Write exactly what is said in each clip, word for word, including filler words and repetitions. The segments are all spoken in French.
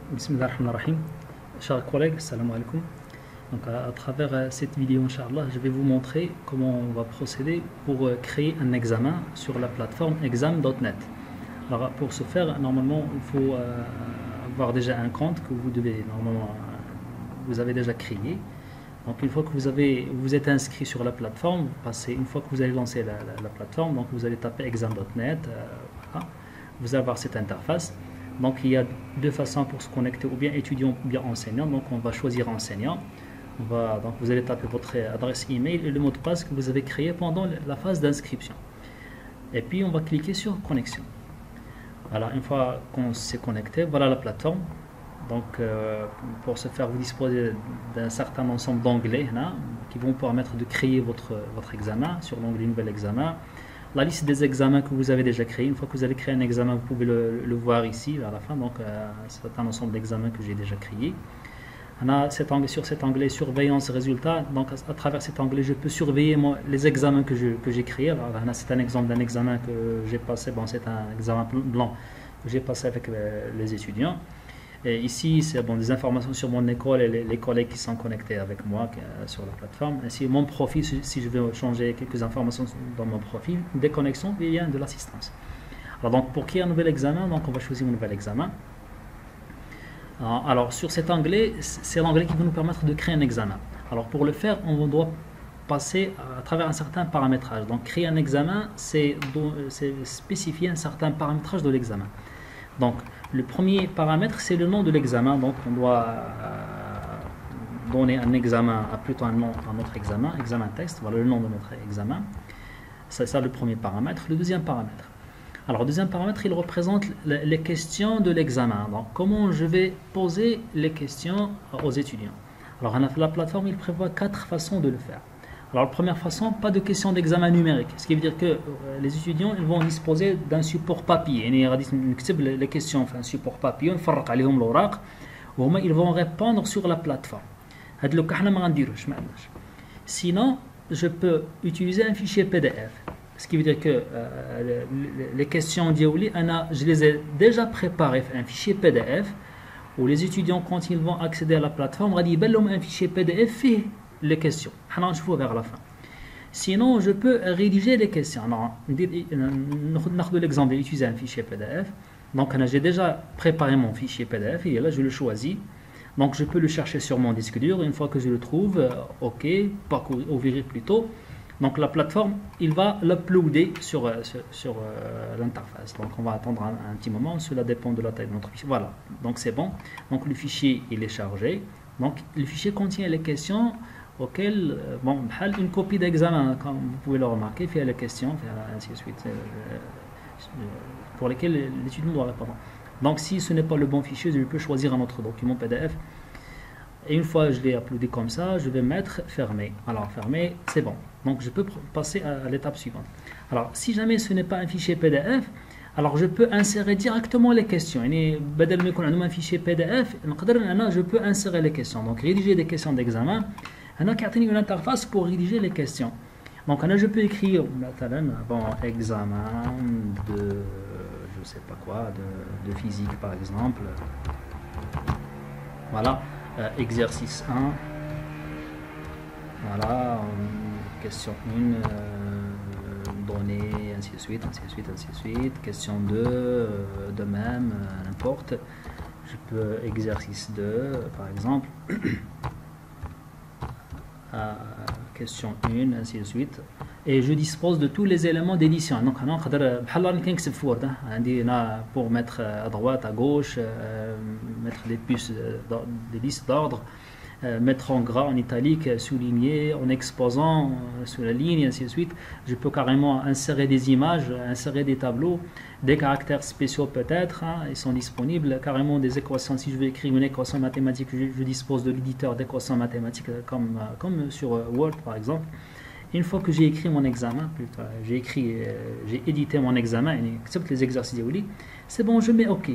Bismillah ar-Rahman ar-Rahim. Chers collègues, salam alaikum. Donc à, à travers euh, cette vidéo, Inch'Allah, je vais vous montrer comment on va procéder pour euh, créer un examen sur la plateforme exam point net. Alors pour ce faire, normalement, il faut euh, avoir déjà un compte que vous devez, normalement, euh, vous avez déjà créé. Donc une fois que vous avez, vous êtes inscrit sur la plateforme, vous passez, une fois que vous allez lancer la, la, la plateforme, donc vous allez taper exam point net, euh, voilà. Vous allez avoir cette interface. Donc il y a deux façons pour se connecter, ou bien étudiant ou bien enseignant. Donc on va choisir enseignant. On va, donc vous allez taper votre adresse email et le mot de passe que vous avez créé pendant la phase d'inscription. Et puis on va cliquer sur connexion. Voilà, une fois qu'on s'est connecté, voilà la plateforme. Donc euh, pour ce faire, vous disposez d'un certain ensemble d'onglets hein, qui vont permettre de créer votre, votre examen. Sur l'onglet nouvel examen, la liste des examens que vous avez déjà créés. Une fois que vous avez créé un examen, vous pouvez le, le voir ici à la fin. Donc euh, c'est un ensemble d'examens que j'ai déjà créé. On a cet onglet, sur cet onglet surveillance résultats. Donc à, à travers cet onglet, je peux surveiller moi, les examens que je, que j'ai créés. Alors c'est un exemple d'un examen que j'ai passé. Bon, c'est un examen blanc que j'ai passé avec les, les étudiants. Et ici, c'est bon, des informations sur mon école et les, les collègues qui sont connectés avec moi euh, sur la plateforme. Ainsi, mon profil, si, si je veux changer quelques informations dans mon profil, des connexions, il y a de l'assistance. Alors, donc, pour créer un nouvel examen, donc, on va choisir un nouvel examen. Alors, alors sur cet onglet, c'est l'onglet qui va nous permettre de créer un examen. Alors, pour le faire, on doit passer à travers un certain paramétrage. Donc, créer un examen, c'est spécifier un certain paramétrage de l'examen. Donc, le premier paramètre, c'est le nom de l'examen. Donc, on doit euh, donner un examen, à plutôt un nom à notre examen, examen texte. Voilà le nom de notre examen. C'est ça le premier paramètre. Le deuxième paramètre. Alors, le deuxième paramètre, il représente les questions de l'examen. Donc, comment je vais poser les questions aux étudiants. Alors, la plateforme, il prévoit quatre façons de le faire. Alors, la première façon, pas de questions d'examen numérique. Ce qui veut dire que euh, les étudiants ils vont disposer d'un support papier. Les questions, enfin, un support papier, ils vont répondre sur la plateforme. Sinon, je peux utiliser un fichier P D F. Ce qui veut dire que euh, les questions d'Yaouli, je les ai déjà préparées, un fichier P D F, où les étudiants, quand ils vont accéder à la plateforme, ils vont un fichier P D F les questions. Je vais vers la fin. Sinon, je peux rédiger les questions. Nous l'exemple d'utiliser un fichier P D F. Donc, j'ai déjà préparé mon fichier P D F et là, je le choisis. Donc, je peux le chercher sur mon disque dur. Une fois que je le trouve, euh, OK, parcourir, ouvrir plutôt. Donc, la plateforme, il va l'uploader sur, euh, sur, sur euh, l'interface. Donc, on va attendre un, un petit moment. Cela dépend de la taille de notre fichier. Voilà. Donc, c'est bon. Donc, le fichier, il est chargé. Donc, le fichier contient les questions auquel, bon, une copie d'examen, comme vous pouvez le remarquer, fait les questions, ainsi de suite, pour lesquelles l'étudiant doit répondre. Donc, si ce n'est pas le bon fichier, je peux choisir un autre document P D F. Et une fois que je l'ai uploadé comme ça, je vais mettre fermé. Alors, fermé, c'est bon. Donc, je peux passer à, à l'étape suivante. Alors, si jamais ce n'est pas un fichier P D F, alors je peux insérer directement les questions. بدل ما يكون عندنا un fichier P D F, je peux insérer les questions. Donc, rédiger des questions d'examen. On a une interface pour rédiger les questions. Donc, je peux écrire bon, examen de, je sais pas quoi, de, de physique par exemple. Voilà, euh, exercice un. Voilà, question un, euh, données, ainsi de suite, ainsi de suite, ainsi de suite. Question deux, euh, de même, euh, n'importe. Je peux exercice deux, par exemple. Euh, question un, ainsi de suite. Et je dispose de tous les éléments d'édition. Donc, pour mettre à droite, à gauche, euh, mettre des puces, des listes d'ordre, euh, mettre en gras, en italique, souligner, en exposant euh, sous la ligne, ainsi de suite. Je peux carrément insérer des images, insérer des tableaux, des caractères spéciaux peut-être, hein, ils sont disponibles, carrément des équations. Si je veux écrire une équation mathématique, je, je dispose de l'éditeur d'équations mathématiques comme, comme sur Word par exemple. Une fois que j'ai écrit mon examen, j'ai écrit, euh, j'ai édité mon examen, excepté les exercices, c'est bon, je mets OK.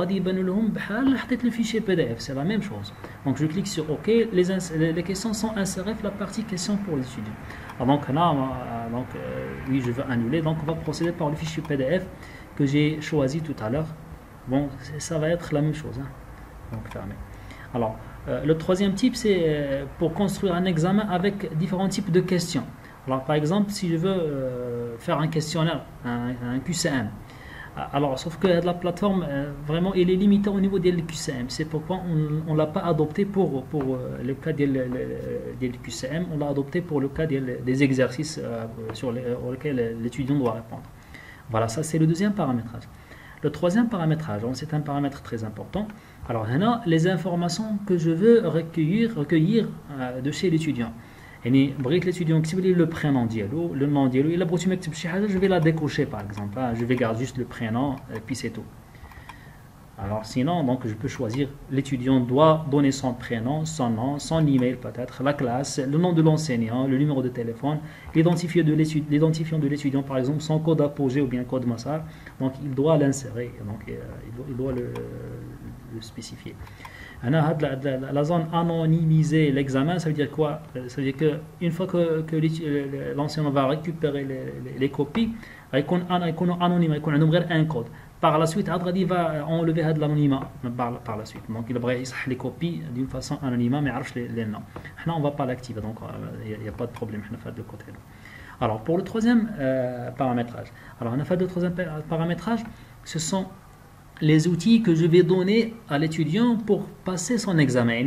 Le fichier P D F, c'est la même chose. Donc je clique sur OK, les, les questions sont insérées, la partie questions pour les étudiants. Alors donc là, donc, euh, oui, je veux annuler, donc on va procéder par le fichier P D F que j'ai choisi tout à l'heure. Bon, ça va être la même chose. Hein. donc fermé. Alors, euh, le troisième type, c'est euh, pour construire un examen avec différents types de questions. Alors, par exemple, si je veux euh, faire un questionnaire, un, un Q C M, alors, sauf que la plateforme, euh, vraiment, elle est limitée au niveau des Q C M. C'est pourquoi on ne l'a pas adopté pour, pour euh, le cas des, des Q C M, on l'a adopté pour le cas des, des exercices euh, sur les, auxquels l'étudiant doit répondre. Voilà, ça c'est le deuxième paramétrage. Le troisième paramétrage, c'est un paramètre très important. Alors, là, les informations que je veux recueillir, recueillir euh, de chez l'étudiant. يعني بغيت l'étudiant يكتب لي le prénom ديالو le nom ديالو الا بغيتو ما يكتب شي حاجه je vais la décocher par exemple je vais garder juste le prénom et puis c'est tout. Alors sinon donc je peux choisir l'étudiant doit donner son prénom, son nom, son email peut-être, la classe, le nom de l'enseignant, le numéro de téléphone, l'identifiant de l'étudiant, l'identifiant de l'étudiant par exemple, son code apogée ou bien code massar, donc il doit l'insérer, donc euh, il doit, il doit le, le spécifier. La, la, la zone anonymisée, l'examen, ça veut dire quoi? Ça veut dire qu'une fois que, que l'enseignant va récupérer les, les, les copies, il y a anonyme, il y a un code. Par la suite, il va enlever l'anonymat par, par la suite. Donc il va les copies d'une façon anonyme, mais il ne les noms. Là, on ne va pas l'activer, donc il n'y a pas de problème de côté. Alors pour le troisième euh, paramétrage, alors on a fait le troisième paramétrage, ce sont les outils que je vais donner à l'étudiant pour passer son examen.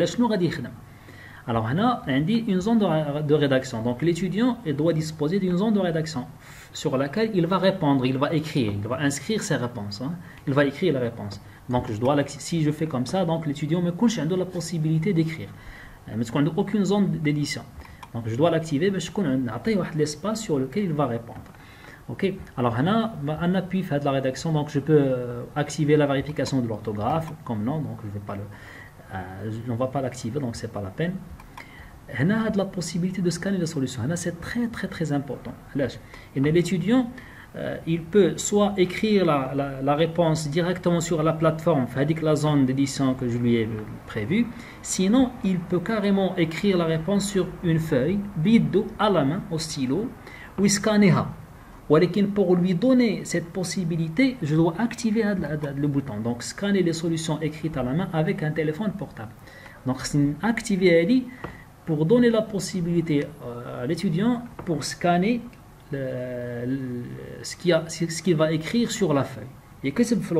Alors, on a une zone de rédaction. Donc, l'étudiant doit disposer d'une zone de rédaction sur laquelle il va répondre, il va écrire, il va inscrire ses réponses. Hein. Il va écrire les réponses. Donc, je dois, si je fais comme ça, donc l'étudiant me couche la possibilité d'écrire. Mais je n'ai aucune zone d'édition. Donc, je dois l'activer, mais je connais l'espace sur lequel il va répondre. Ok, alors on a un appui fait de la rédaction, donc je peux activer la vérification de l'orthographe, comme non, donc je vais pas le, euh, on ne va pas l'activer, donc c'est pas la peine. On a la possibilité de scanner la solution, c'est très très très important. Et l'étudiant, euh, il peut soit écrire la, la, la réponse directement sur la plateforme, avec la zone d'édition que je lui ai prévue, sinon il peut carrément écrire la réponse sur une feuille, bidou à la main, au stylo, ou scanner. Pour lui donner cette possibilité, je dois activer le bouton. Donc, scanner les solutions écrites à la main avec un téléphone portable. Donc, c'est activer pour donner la possibilité à l'étudiant pour scanner le, le, ce qu'il qu va écrire sur la feuille. Et que c'est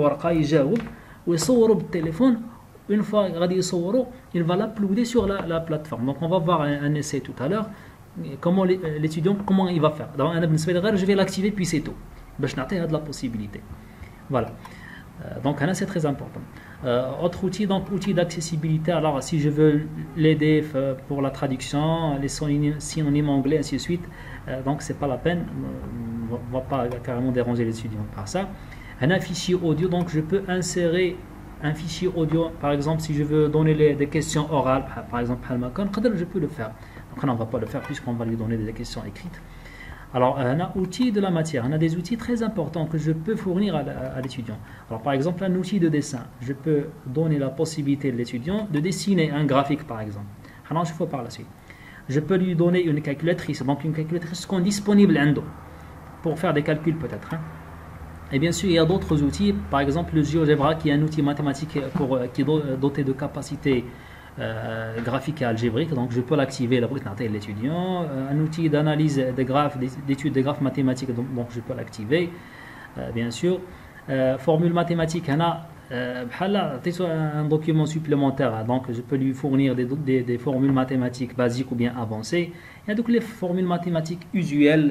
le téléphone. Une fois il va l'uploader sur la, la plateforme. Donc, on va voir un, un essai tout à l'heure. Comment l'étudiant, comment il va faire. Donc, je vais l'activer puis c'est tout. Je vais de la possibilité. Voilà. Euh, donc, c'est très important. Euh, autre outil, donc outil d'accessibilité. Alors, si je veux l'aider pour la traduction, les synonymes anglais, ainsi de suite, euh, donc c'est pas la peine. On ne va pas carrément déranger l'étudiant par ça. Un fichier audio, donc je peux insérer un fichier audio. Par exemple, si je veux donner les, des questions orales, par exemple, je peux le faire. Donc on ne va pas le faire puisqu'on va lui donner des questions écrites. Alors on a outil de la matière, on a des outils très importants que je peux fournir à, à l'étudiant. Alors par exemple un outil de dessin, je peux donner la possibilité à l'étudiant de dessiner un graphique par exemple. Alors je fais par la suite. Je peux lui donner une calculatrice, donc une calculatrice qu'on disponible pour faire des calculs peut-être. Hein. Et bien sûr il y a d'autres outils, par exemple le GeoGebra qui est un outil mathématique pour, qui est doté de capacités Euh, graphique et algébrique, donc je peux l'activer l'étudiant, euh, un outil d'analyse des graphes, d'études des graphes mathématiques, donc, donc je peux l'activer, euh, bien sûr. Euh, formule mathématique, on a euh, un document supplémentaire, donc je peux lui fournir des, des, des formules mathématiques basiques ou bien avancées. Il y a donc les formules mathématiques usuelles,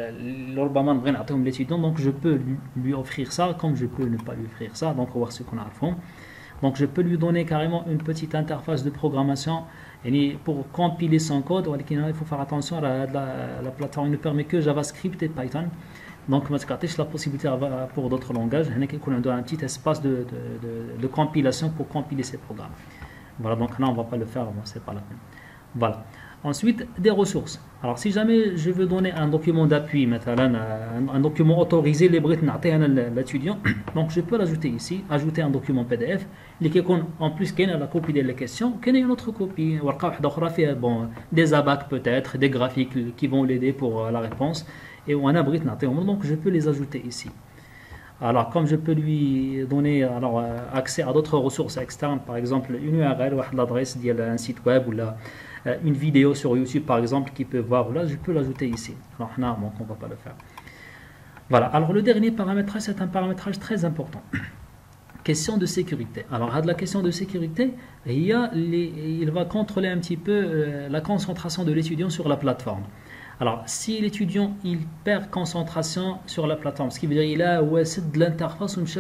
euh, l'étudiant, donc je peux lui, lui offrir ça, comme je peux ne pas lui offrir ça, donc on va voir ce qu'on a à fond. Donc je peux lui donner carrément une petite interface de programmation pour compiler son code. Il faut faire attention, la, la, la plateforme ne permet que JavaScript et Python. Donc la possibilité pour d'autres langages. On a un petit espace de, de, de, de compilation pour compiler ces programmes. Voilà, donc là on ne va pas le faire, bon, c'est pas la peine. Voilà. Ensuite, des ressources. Alors, si jamais je veux donner un document d'appui, un, un document autorisé, l'étudiant, donc je peux l'ajouter ici, ajouter un document P D F, en plus, il y a la copie des questions, il y a une autre copie, bon, des abacs peut-être, des graphiques qui vont l'aider pour la réponse, et on a donc je peux les ajouter ici. Alors, comme je peux lui donner alors, accès à d'autres ressources externes, par exemple une U R L ou l'adresse d'un site web ou là, une vidéo sur YouTube par exemple qui peut voir, là, je peux l'ajouter ici. Alors, non, donc on ne va pas le faire. Voilà, alors le dernier paramétrage, c'est un paramétrage très important. Question de sécurité. Alors, à de la question de sécurité, il, y a les, il va contrôler un petit peu euh, la concentration de l'étudiant sur la plateforme. Alors, si l'étudiant il perd concentration sur la plateforme, ce qui veut dire qu'il a de l'interface ou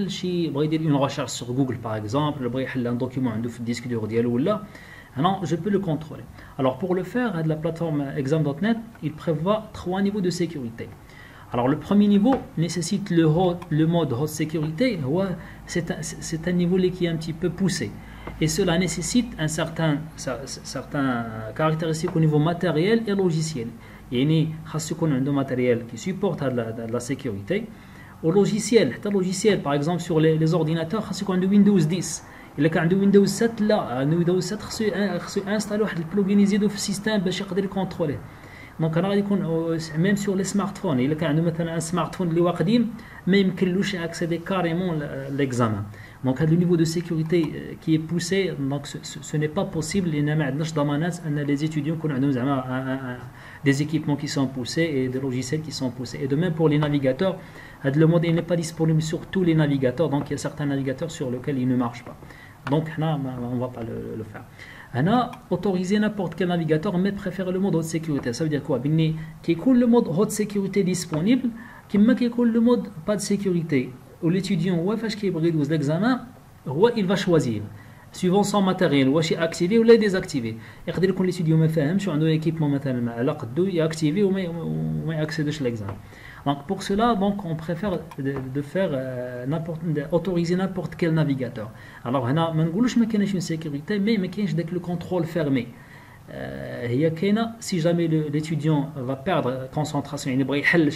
une recherche sur Google par exemple, un document dans le disque dur ou là, non, je peux le contrôler. Alors, pour le faire, à de la plateforme exam point net, il prévoit trois niveaux de sécurité. Alors, le premier niveau nécessite le, haut, le mode haute sécurité. C'est un, c'est un niveau qui est un petit peu poussé. Et cela nécessite un certain, certain caractéristiques au niveau matériel et logiciel. Il y a un matériel qui supporte la, la, la sécurité. Au logiciel, le logiciel, par exemple, sur les, les ordinateurs, il y a Windows dix. Il y a Windows sept là, Windows sept, il faut installer un plugin dans le système pour pouvoir contrôler. Donc, même sur les smartphones, il y a un smartphone qui est قديم, mais il ne peut pas accéder carrément à l'examen. Donc, le niveau de sécurité qui est poussé, donc ce, ce, ce n'est pas possible. Il n'y a pas les étudiants qui ont des équipements qui sont poussés et des logiciels qui sont poussés. Et de même pour les navigateurs, le mode n'est pas disponible sur tous les navigateurs. Donc, il y a certains navigateurs sur lesquels il ne marche pas. Donc, là, on ne va pas le, le faire. On a autorisé n'importe quel navigateur, mais préfère le mode haute sécurité. Ça veut dire quoi? Qui est le mode haute sécurité disponible, qui est le mode pas de sécurité. Où l'étudiant, qui est l'examen, il va choisir. Suivant son matériel, ou est activé ou désactivé. Et quand l'étudiant me fait, sur un équipement matériel, il est activé ou il accède à l'examen. Donc pour cela, donc, on préfère de, de faire euh, autoriser n'importe quel navigateur. Alors, on a, je ne dis pas une sécurité, mais il y a le contrôle fermé. Euh, si jamais l'étudiant va perdre concentration, il va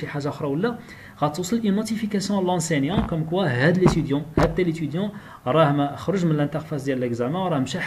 une notification à l'enseignant comme quoi l'étudiant, l'étudiant, sort de l'interface de l'examen,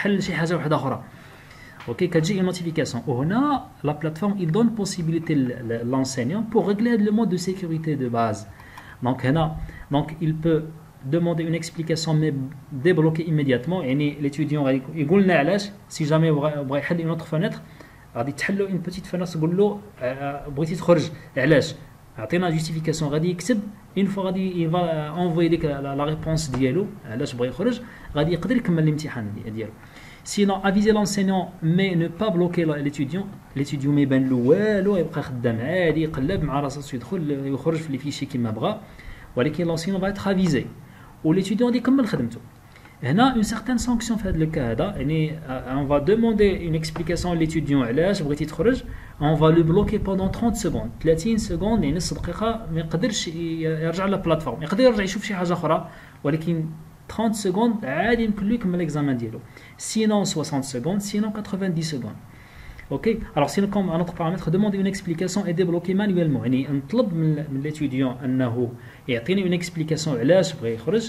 ok, quand j'ai une notification, on a la plateforme, il donne possibilité à l'enseignant pour régler le mode de sécurité de base. Donc, donc il peut demander une explication mais débloquer immédiatement. Et l'étudiant il dit si jamais vous avez une autre fenêtre, غادي تحلوا une petite fenêtre تقول له بغيتي تخرج علاش عطينا justification غادي يكتب une fois غادي il va envoyer لك la réponse ديالو علاش بغى يخرج غادي يقدر يكمل الامتحان ديالو. Sinon, aviser l'enseignant, mais ne pas bloquer l'étudiant. L'étudiant ما يبان له والو يبقى خدام عادي يقلب مع راسو يدخل يخرج في لي فيشي كيما بغا ولكن l'enseignant va être avisé. Ou l'étudiant dit كمل خدمته. هنا une certaine sanction في هذا الكا هذا يعني on va demander une explication à l'étudiant علاش بغيتي تخرج on va le bloquer pendant trente secondes ثلاثين secondes يعني نص دقيقه ما يقدرش يرجع للبلاتفورم يقدر يرجع يشوف شي حاجه اخرى ولكن trente secondes عادي يمكن له يكمل l'examen ديالو sinon soixante secondes sinon quatre-vingt-dix secondes. Ok, alors sinon comme un autre paramètre demander une explication et débloquer manuellement يعني نطلب من l'étudiant انه يعطيني une explication علاش بغى يخرج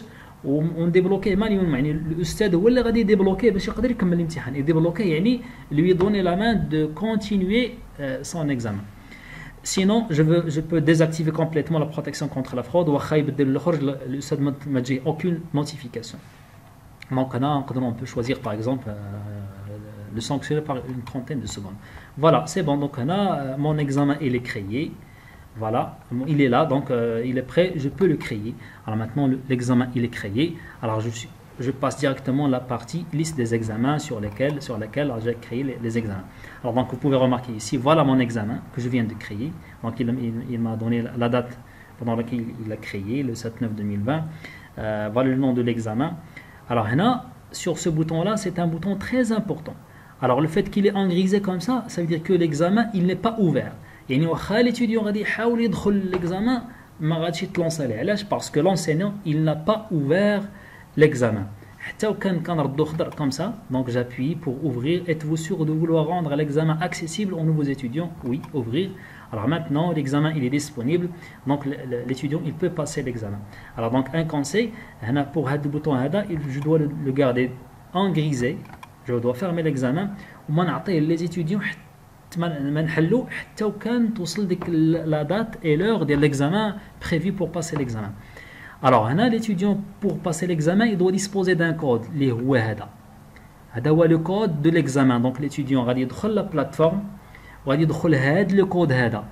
و ديبلوكي مانيوم يعني الاستاذ هو اللي غادي يديبلوكي باش يقدر يكمل الامتحان. يديبلوكي يعني lui donner la main de continuer euh, son examen. Sinon je veux je peux désactiver complètement la protection contre la fraude واخا يبدل الخرج الاستاذ ما تجي aucune notification. Donc on peut choisir par exemple euh, le sanctionner par une trentaine de secondes. Voilà, c'est bon. Donc on a euh, mon examen il est créé. Voilà, il est là, donc euh, il est prêt, je peux le créer. Alors maintenant, l'examen, il est créé. Alors je, suis, je passe directement à la partie liste des examens sur lesquels, sur lesquels j'ai créé les, les examens. Alors donc vous pouvez remarquer ici, voilà mon examen que je viens de créer. Donc il, il, il m'a donné la date pendant laquelle il a créé, le sept neuf deux mille vingt. Euh, voilà le nom de l'examen. Alors là, sur ce bouton-là, c'est un bouton très important. Alors le fait qu'il est en grisé comme ça, ça veut dire que l'examen, il n'est pas ouvert. يعني واخا l'étudiant غادي يحاول يدخل l'examen ما غاديش يتلونسا عليه علاش باسكو l'enseignant il n'a pas ouvert l'examen حتى وكان كنردو خضر comme ça donc j'appuie pour ouvrir. Êtes-vous sûr de vouloir rendre l'examen accessible aux nouveaux étudiants? Oui, ouvrir. Alors maintenant l'examen il est disponible donc l'étudiant il peut passer l'examen. Alors donc un conseil هنا pour هذا البوطون هذا je dois le garder en grisé, je dois fermer l'examen وما نعطيه les étudiants ما نحلو حتى وكان توصل ديك لا دات اي لور ديال l'examen prévu pour passer l'examen. Alors, l'étudiant, pour passer l'examen, il doit disposer d'un code. C'est le code de l'examen. Donc, l'étudiant va aller dans la plateforme, va aller dans le code.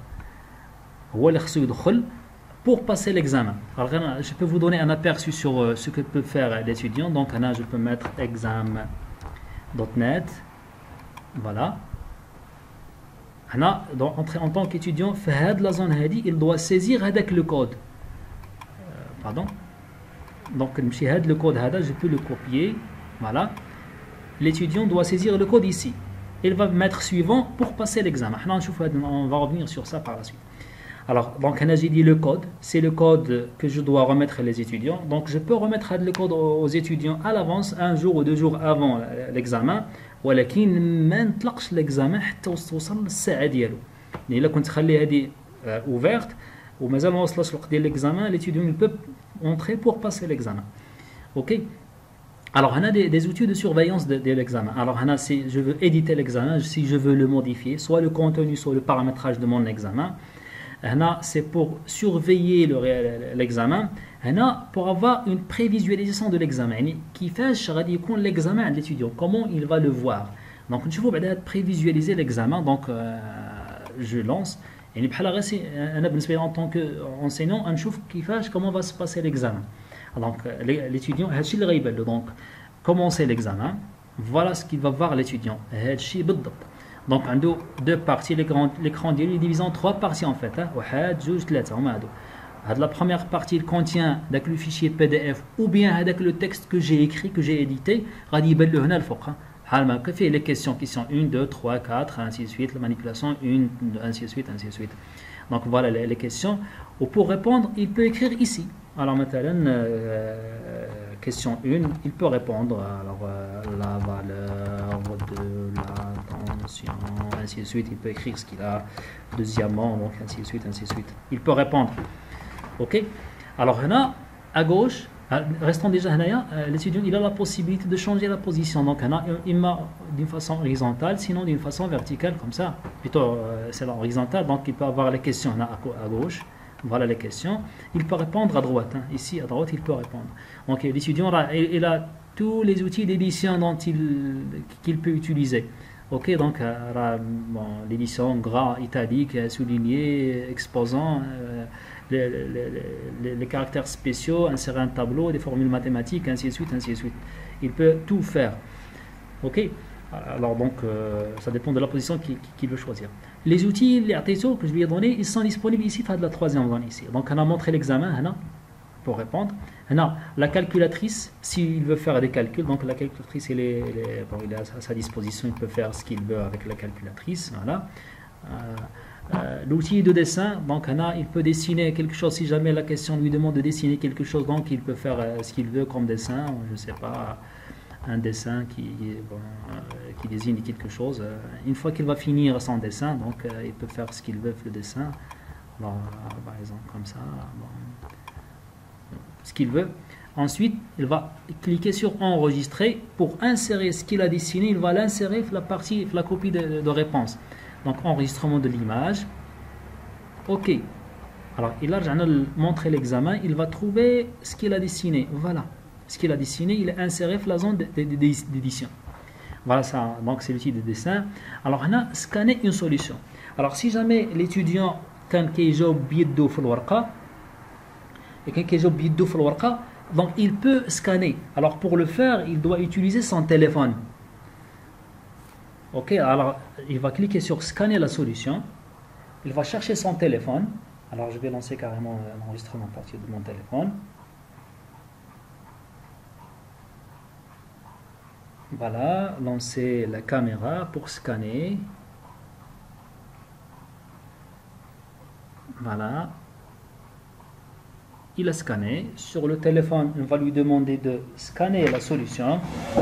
Pour passer l'examen. Alors, je peux vous donner un aperçu sur ce que peut faire l'étudiant. Donc, je peux mettre exam point net. Voilà. En tant qu'étudiant, la zone, il doit saisir avec le code. Pardon. Donc, le code, je peux le copier. Voilà. L'étudiant doit saisir le code ici. Il va mettre suivant pour passer l'examen. On va revenir sur ça par la suite. Alors, donc, j'ai dit le code. C'est le code que je dois remettre les étudiants. Donc, je peux remettre le code aux étudiants à l'avance, un jour ou deux jours avant l'examen. ولكن ما نطلقش l'examen حتى توصل الساعه ديالو. يعني الا كنت خلي هذه ouverte ومازال ما وصلش الوقت ديال l'examen, l'étudiant il peut entrer pour passer l'examen. OK. Alors, on a des, des outils de surveillance de, de l'examen. Alors, on a, si je veux éditer l'examen, si je veux le modifier, soit le contenu, soit le paramétrage de mon examen. C'est pour surveiller l'examen, pour avoir une prévisualisation de l'examen. Qui fait l'examen de l'étudiant, comment il va le voir. Donc, je vais prévisualiser l'examen. Donc, euh, je lance. Et en tant qu'enseignant, on voit comment va se passer l'examen. Donc, l'étudiant, donc, commencer l'examen. Voilà ce qu'il va voir l'étudiant. Donc, on a deux parties. L'écran est divisé en trois parties en fait. La première partie contient le fichier P D F ou bien le texte que j'ai écrit, que j'ai édité. Les questions qui sont un, deux, trois, quatre, ainsi de suite. La manipulation, un, ainsi de suite, ainsi de suite. Donc, voilà les questions. Ou pour répondre, il peut écrire ici. Alors, maintenant, euh, question un, il peut répondre. Alors, euh, la valeur de la tension, ainsi de suite. Il peut écrire ce qu'il a. Deuxièmement, donc, ainsi de suite, ainsi de suite. Il peut répondre. OK. Alors, là, à gauche, restons déjà là, l'étudiant il a la possibilité de changer la position. Donc, il m'a d'une façon horizontale, sinon d'une façon verticale, comme ça. Plutôt, euh, c'est l'horizontale, donc il peut avoir les questions là, à gauche. Voilà les questions. Il peut répondre à droite. Hein. Ici, à droite, il peut répondre. Donc, l'étudiant, il, il a tous les outils d'édition dont il, qu'il peut utiliser. OK, donc, euh, bon, l'édition gras, italique, souligné, exposant, euh, les, les, les, les caractères spéciaux, insérer un tableau, des formules mathématiques, ainsi de suite, ainsi de suite. Il peut tout faire. OK. Alors donc, euh, ça dépend de la position qu'il qu'il veut choisir. Les outils, les artisans que je lui ai donnés, ils sont disponibles ici, de la troisième zone ici. Donc, on a montré l'examen, pour répondre. On a la calculatrice, s'il veut faire des calculs. Donc, la calculatrice, elle est, elle est, bon, il est à sa disposition, il peut faire ce qu'il veut avec la calculatrice. Voilà. Euh, euh, L'outil de dessin, donc, on a, il peut dessiner quelque chose. Si jamais la question lui demande de dessiner quelque chose, donc, il peut faire euh, ce qu'il veut comme dessin, je ne sais pas. Un dessin qui, bon, euh, qui désigne quelque chose. Euh, une fois qu'il va finir son dessin, donc euh, il peut faire ce qu'il veut avec le dessin. Alors, euh, par exemple, comme ça, bon, ce qu'il veut. Ensuite, il va cliquer sur enregistrer pour insérer ce qu'il a dessiné. Il va l'insérer la partie, la copie de, de réponse. Donc, enregistrement de l'image. OK. Alors, il a montré l'examen. Il va trouver ce qu'il a dessiné. Voilà. Ce qu'il a dessiné, il est inséré dans la zone d'édition. Voilà ça, donc c'est l'outil de dessin. Alors, on a scanné une solution. Alors, si jamais l'étudiant, quand il joue bidou في الورقة, et quand il joue bidou في الورقة, donc il peut scanner. Alors, pour le faire, il doit utiliser son téléphone. OK, alors il va cliquer sur scanner la solution. Il va chercher son téléphone. Alors, je vais lancer carrément l'enregistrement à partir de mon téléphone. Voilà, lancer la caméra pour scanner. Voilà. Il a scanné. Sur le téléphone, on va lui demander de scanner la solution.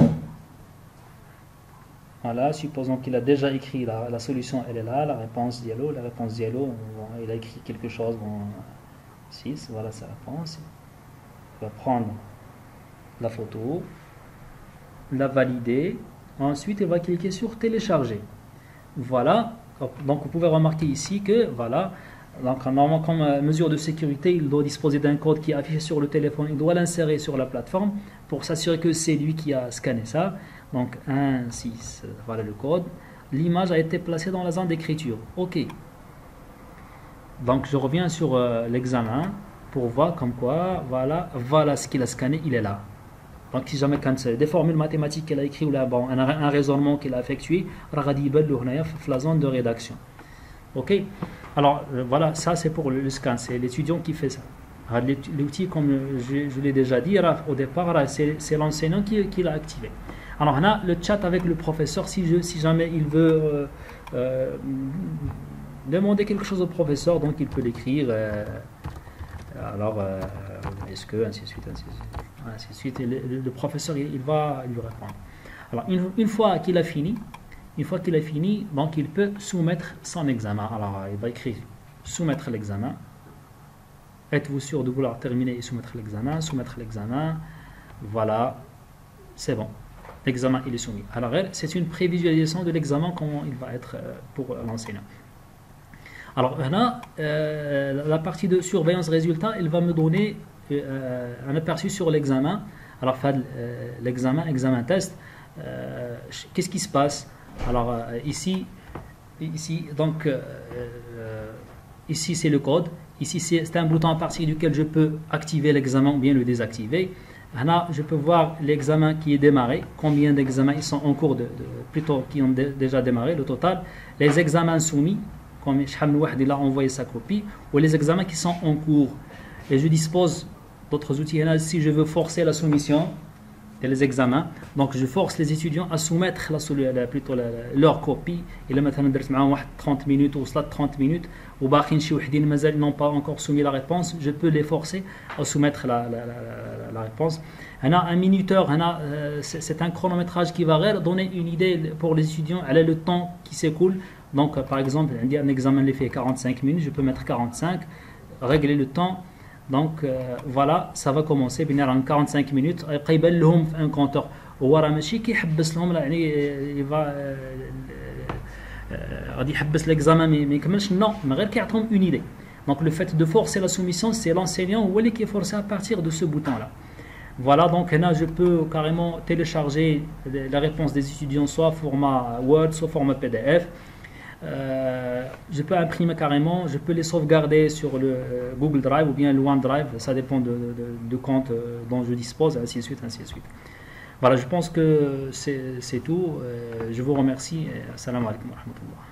Voilà, supposons qu'il a déjà écrit la, la solution, elle est là, la réponse dialogue, la réponse dialogue, il a écrit quelque chose, bon, six, voilà sa réponse. Il va prendre la photo, la valider, ensuite il va cliquer sur télécharger. Voilà, donc vous pouvez remarquer ici que voilà, Donc, normalement, comme euh, mesure de sécurité, il doit disposer d'un code qui est affiché sur le téléphone. Il doit l'insérer sur la plateforme pour s'assurer que c'est lui qui a scanné ça. Donc, un, six, voilà le code. L'image a été placée dans la zone d'écriture. OK. Donc, je reviens sur euh, l'examen pour voir comme quoi, voilà, voilà ce qu'il a scanné, il est là. Donc, si jamais quand c'est des formules mathématiques qu'il a écrites ou là, bon, un, un raisonnement qu'il a effectué, dans la zone de rédaction. OK. Alors, euh, voilà, ça c'est pour le, le scan, c'est l'étudiant qui fait ça. L'outil, comme je, je l'ai déjà dit au départ, c'est l'enseignant qui, qui l'a activé. Alors, on a le chat avec le professeur, si, je, si jamais il veut euh, euh, demander quelque chose au professeur, donc il peut l'écrire. Euh, alors, euh, est-ce que, ainsi de suite, ainsi de suite, ainsi de suite et le, le professeur, il, il va lui répondre. Alors, une, une fois qu'il a fini, Une fois qu'il a fini, donc il peut soumettre son examen. Alors, il va écrire soumettre l'examen. Êtes-vous sûr de vouloir terminer et soumettre l'examen? Soumettre l'examen. Voilà, c'est bon. L'examen, il est soumis. Alors, c'est une prévisualisation de l'examen, comment il va être pour l'enseignant. Alors, là, euh, la partie de surveillance résultat, il va me donner euh, un aperçu sur l'examen. Alors, euh, l'examen, examen test, euh, qu'est-ce qui se passe? Alors euh, ici, ici, donc euh, euh, ici c'est le code. Ici c'est un bouton à partir duquel je peux activer l'examen ou bien le désactiver. Là, je peux voir l'examen qui est démarré, combien d'examens ils sont en cours, de, de, plutôt qui ont de, déjà démarré, le total. Les examens soumis, comme il a envoyé sa copie, ou les examens qui sont en cours. Et je dispose d'autres outils. Si je veux forcer la soumission, les examens, donc je force les étudiants à soumettre la, la, plutôt la, leur copie. Et là maintenant درت معاهم trente minutes ou trente minutes وباقيين شي وحدين مازال n'ont pas encore soumis la réponse, je peux les forcer à soumettre la, la, la, la réponse. هنا un minuteur, هنا c'est un chronométrage qui va donner une idée pour les étudiants, elle a le temps qui s'écoule. Donc par exemple, un examen les fait quarante-cinq minutes, je peux mettre quarante-cinq, régler le temps. Donc euh, voilà, ça va commencer en quarante-cinq minutes. يبقى يبان لهم في ان كونتور هو راه ماشي كيحبس لهم يعني يفا غادي يحبس l'examen ما يكملش نو ما غير كيعطيهم une idée. Donc le fait de forcer la soumission, c'est l'enseignant ou qui est forcé à partir de ce bouton là. Voilà, donc là je peux carrément télécharger la réponse des étudiants soit format Word, soit format P D F. Euh, je peux imprimer carrément, je peux les sauvegarder sur le euh, Google Drive ou bien le OneDrive, ça dépend de, de, de compte euh, dont je dispose, ainsi de suite, ainsi de suite. Voilà, je pense que c'est tout. Euh, je vous remercie et assalamu alaikum wa rahmatullah.